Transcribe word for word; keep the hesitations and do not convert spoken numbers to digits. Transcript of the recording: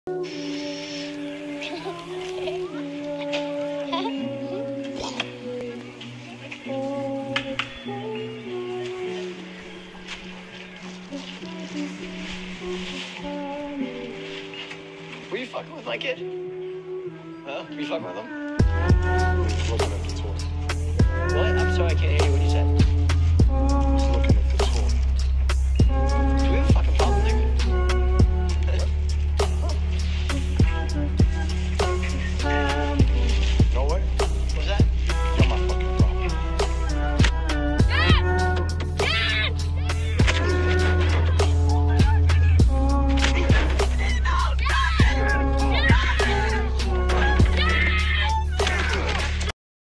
Were you fucking with my kid? Huh? Were you fucking with him? Wasn't at the time. What? I'm sorry, I can't hear you. What you said?